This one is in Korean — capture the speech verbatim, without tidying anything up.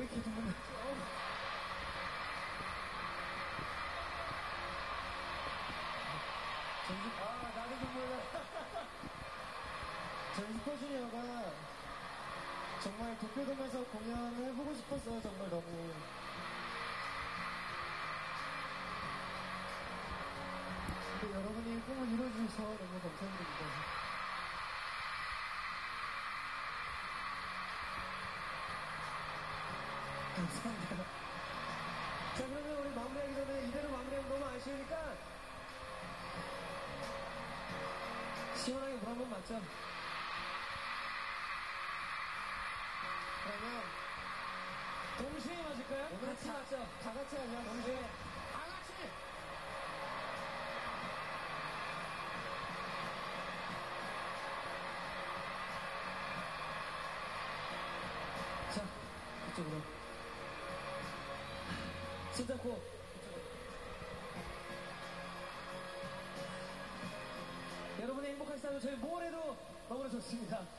이렇게 눈물 났죠? 전주, 아, 나도 눈물 나. 저희 슈퍼주니어가 정말 도쿄돔에서 공연을 해보고 싶었어요, 정말 너무. 근데 여러분이 꿈을 이뤄주셔서 너무 감사드립니다. 감사합니다. 자, 그러면 우리 마무리하기 전에 이대로 마무리하면 너무 아쉬우니까 시원하게 물 한 번 맞죠? 그러면 동시에 맞을까요? 같이 다, 맞죠? 다 같이 하냐? 동시에 다 같이! 자, 이쪽으로 손 잡고 여러분의 행복한 시간을 저희 뭘 해도 너무나 좋습니다.